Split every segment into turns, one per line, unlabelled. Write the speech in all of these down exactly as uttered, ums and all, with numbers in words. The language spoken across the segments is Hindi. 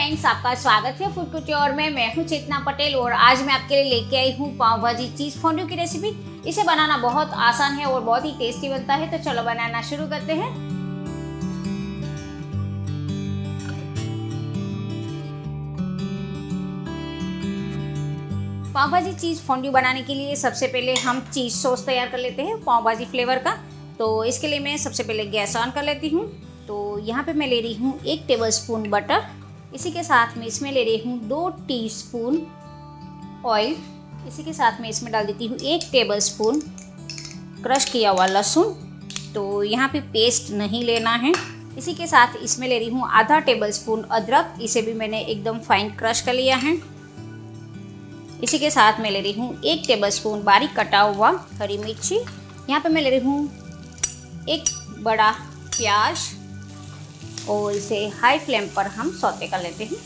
फ्रेंड्स, आपका स्वागत है फूड कुट्योर में। मैं हूं चेतना पटेल और आज मैं आपके लिए लेके आई हूं पाव भाजी चीज़ फोंड्यू की रेसिपी। इसे बनाना बहुत आसान है और बहुत ही टेस्टी बनता है, तो चलो बनाना शुरू करते हैं। पाव भाजी चीज़ फोंड्यू बनाने के लिए सबसे पहले हम चीज़ सॉस तैयार कर लेते हैं पाव भाजी फ्लेवर का। तो इसके लिए मैं सबसे पहले गैस ऑन कर लेती हूँ। तो यहाँ पे मैं ले रही हूँ एक टेबलस्पून बटर। इसी के साथ में इसमें ले रही हूँ दो टीस्पून ऑयल। इसी के साथ में इसमें डाल देती हूँ एक टेबलस्पून क्रश किया हुआ लहसुन। तो यहाँ पे पेस्ट नहीं लेना है। इसी के साथ इसमें ले रही हूँ आधा टेबलस्पून अदरक। इसे भी मैंने एकदम फाइन क्रश कर लिया है। इसी के साथ मैं ले रही हूँ एक टेबलस्पून बारीक कटा हुआ हरी मिर्ची। यहाँ पे मैं ले रही हूँ एक बड़ा प्याज और इसे हाई फ्लेम पर हम सौते कर लेते हैं।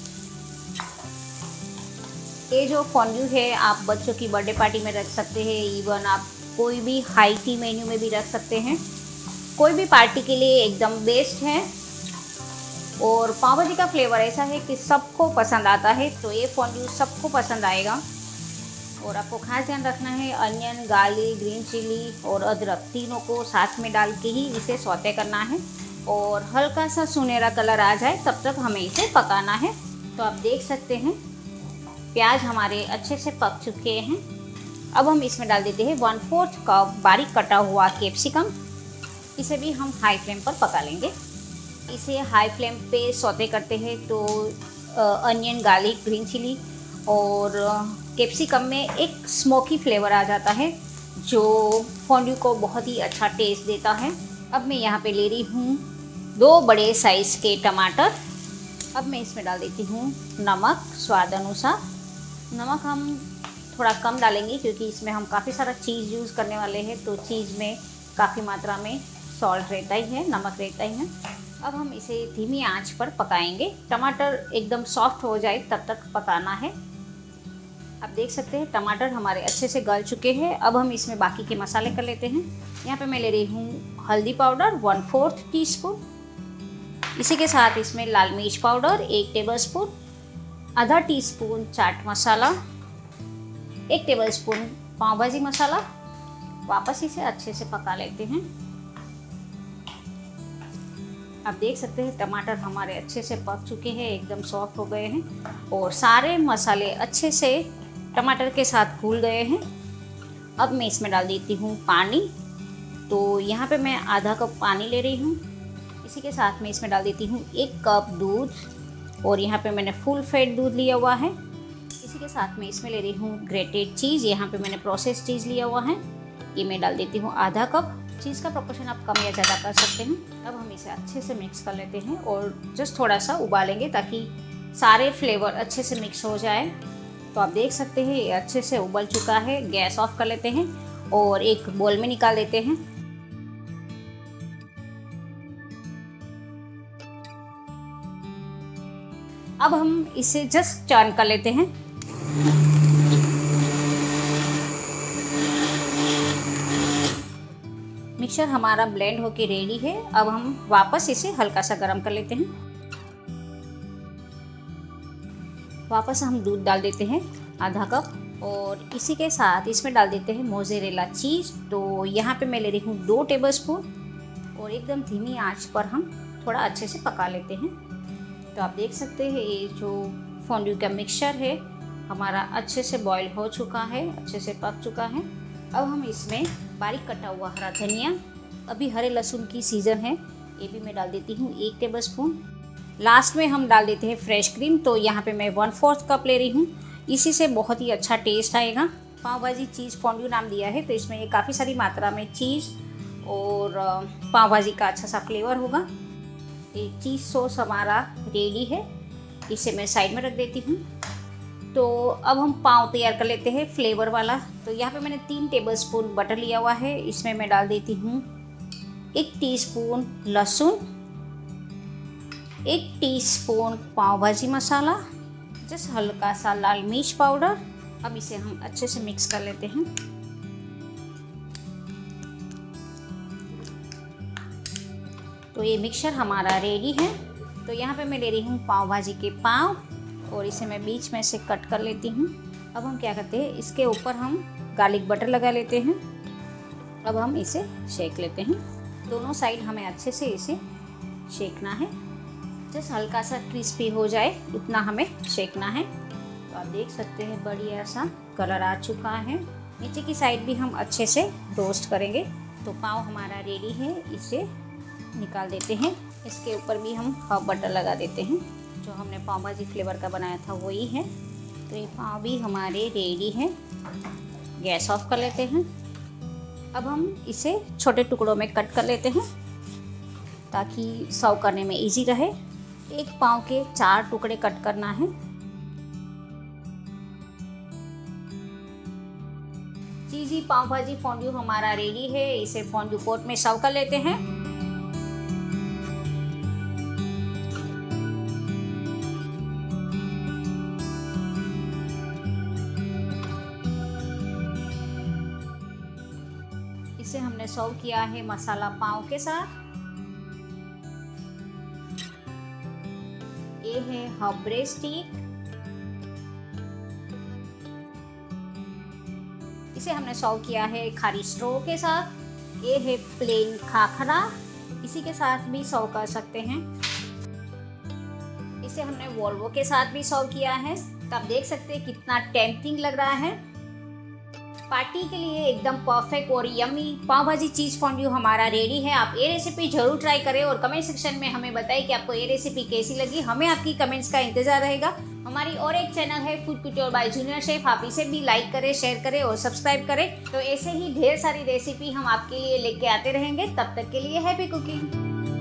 ये जो फोंड्यू है आप बच्चों की बर्थडे पार्टी में रख सकते हैं, इवन आप कोई भी हाई टी मेन्यू में भी रख सकते हैं। कोई भी पार्टी के लिए एकदम बेस्ट है। और पाव भाजी का फ्लेवर ऐसा है कि सबको पसंद आता है, तो ये फोंड्यू सबको पसंद आएगा। और आपको खास ध्यान रखना है, अनियन, गार्लिक, ग्रीन चिली और अदरक तीनों को साथ में डाल के ही इसे सौते करना है और हल्का सा सुनहरा कलर आ जाए तब तक हमें इसे पकाना है। तो आप देख सकते हैं प्याज हमारे अच्छे से पक चुके हैं। अब हम इसमें डाल देते हैं वन फोर्थ कप बारीक कटा हुआ कैप्सिकम। इसे भी हम हाई फ्लेम पर पका लेंगे। इसे हाई फ्लेम पे सौते करते हैं तो अनियन, गार्लिक, ग्रीन चिली और कैप्सिकम में एक स्मोकी फ्लेवर आ जाता है जो फोंड्यू को बहुत ही अच्छा टेस्ट देता है। अब मैं यहाँ पे ले रही हूँ दो बड़े साइज़ के टमाटर। अब मैं इसमें डाल देती हूँ नमक स्वाद अनुसार। नमक हम थोड़ा कम डालेंगे क्योंकि इसमें हम काफ़ी सारा चीज़ यूज़ करने वाले हैं, तो चीज़ में काफ़ी मात्रा में सॉल्ट रहता ही है, नमक रहता ही है। अब हम इसे धीमी आंच पर पकाएंगे। टमाटर एकदम सॉफ्ट हो जाए तब तक पकाना है। आप देख सकते हैं टमाटर हमारे अच्छे से गल चुके हैं। अब हम इसमें बाकी के मसाले कर लेते हैं। यहाँ पे मैं ले रही हूँ हल्दी powder one fourth teaspoon. इसी के साथ इसमें लाल मिर्च पाउडर एक टेबलस्पून, आधा टी स्पून चाट मसाला, एक टेबलस्पून पाव भाजी मसाला। वापस इसे अच्छे से पका लेते हैं। आप देख सकते हैं टमाटर हमारे अच्छे से पक चुके हैं, एकदम सॉफ्ट हो गए हैं और सारे मसाले अच्छे से टमाटर के साथ घुल गए हैं। अब मैं इसमें डाल देती हूँ पानी। तो यहाँ पे मैं आधा कप पानी ले रही हूँ। इसी के साथ में इसमें डाल देती हूँ एक कप दूध और यहाँ पे मैंने फुल फैट दूध लिया हुआ है। इसी के साथ में इसमें ले रही हूँ ग्रेटेड चीज़। यहाँ पे मैंने प्रोसेस चीज़ लिया हुआ है, ये मैं डाल देती हूँ आधा कप। चीज़ का प्रोपोर्शन आप कम या ज़्यादा कर सकते हैं। अब हम इसे अच्छे से मिक्स कर लेते हैं और जस्ट थोड़ा सा उबालेंगे ताकि सारे फ्लेवर अच्छे से मिक्स हो जाए। तो आप देख सकते हैं ये अच्छे से उबल चुका है। गैस ऑफ कर लेते हैं और एक बोल में निकाल लेते हैं। अब हम इसे जस्ट टर्न कर लेते हैं। मिक्सचर हमारा ब्लेंड होके रेडी है। अब हम वापस इसे हल्का सा गर्म कर लेते हैं। वापस हम दूध डाल देते हैं आधा कप और इसी के साथ इसमें डाल देते हैं मोज़रेला चीज़। तो यहाँ पे मैं ले रही हूँ दो टेबलस्पून और एकदम धीमी आंच पर हम थोड़ा अच्छे से पका लेते हैं। तो आप देख सकते हैं ये जो फोंड्यू का मिक्सचर है हमारा अच्छे से बॉईल हो चुका है, अच्छे से पक चुका है। अब हम इसमें बारीक कटा हुआ हरा धनिया, अभी हरे लहसुन की सीज़न है, ये भी मैं डाल देती हूँ एक टेबलस्पून। लास्ट में हम डाल देते हैं फ्रेश क्रीम। तो यहाँ पे मैं वन फोर्थ कप ले रही हूँ। इसी से बहुत ही अच्छा टेस्ट आएगा। पाव भाजी चीज़ फोंड्यू नाम दिया है तो इसमें ये काफ़ी सारी मात्रा में चीज़ और पाव भाजी का अच्छा सा फ्लेवर होगा। ये चीज़ सॉस हमारा रेडी है, इसे मैं साइड में रख देती हूँ। तो अब हम पाव तैयार कर लेते हैं फ्लेवर वाला। तो यहाँ पे मैंने तीन टेबलस्पून बटर लिया हुआ है। इसमें मैं डाल देती हूँ एक टीस्पून लहसुन, एक टीस्पून पाव भाजी मसाला, जस्ट हल्का सा लाल मिर्च पाउडर। अब इसे हम अच्छे से मिक्स कर लेते हैं। तो ये मिक्सचर हमारा रेडी है। तो यहाँ पे मैं ले रही हूँ पाव भाजी के पाव और इसे मैं बीच में से कट कर लेती हूँ। अब हम क्या करते हैं, इसके ऊपर हम गार्लिक बटर लगा लेते हैं। अब हम इसे सेक लेते हैं। दोनों साइड हमें अच्छे से इसे सेकना है, जस्ट हल्का सा क्रिस्पी हो जाए उतना हमें सेकना है। तो आप देख सकते हैं बढ़िया सा कलर आ चुका है। नीचे की साइड भी हम अच्छे से रोस्ट करेंगे। तो पाव हमारा रेडी है, इसे निकाल देते हैं। इसके ऊपर भी हम हॉट बटर लगा देते हैं, जो हमने पाव भाजी फ्लेवर का बनाया था वही है। तो ये पाव भी हमारे रेडी है। गैस ऑफ कर लेते हैं। अब हम इसे छोटे टुकड़ों में कट कर लेते हैं ताकि सर्व करने में इजी रहे। एक पाव के चार टुकड़े कट करना है। चीज़ी पाव भाजी फॉन्ड्यू हमारा रेडी है। इसे फॉन्ड्यू पॉट में सर्व कर लेते हैं। इसे हमने सर्व किया है मसाला पाव के साथ। ये है हब ब्रेड स्टिक। इसे हमने सर्व किया है खारी स्ट्रो के साथ। ये है प्लेन खाखरा, इसी के साथ भी सर्व कर सकते हैं। इसे हमने वोल्वो के साथ भी सर्व किया है। तो आप देख सकते हैं कितना टेम्पटिंग लग रहा है। पार्टी के लिए एकदम परफेक्ट और यमी पाव भाजी चीज़ फॉन्ड्यू हमारा रेडी है। आप ये रेसिपी जरूर ट्राई करें और कमेंट सेक्शन में हमें बताएं कि आपको ये रेसिपी कैसी लगी। हमें आपकी कमेंट्स का इंतजार रहेगा। हमारी और एक चैनल है food couture by junior chef, आप इसे भी लाइक करें, शेयर करें और सब्सक्राइब करें। तो ऐसे ही ढेर सारी रेसिपी हम आपके लिए लेके आते रहेंगे। तब तक के लिए हैप्पी कुकिंग।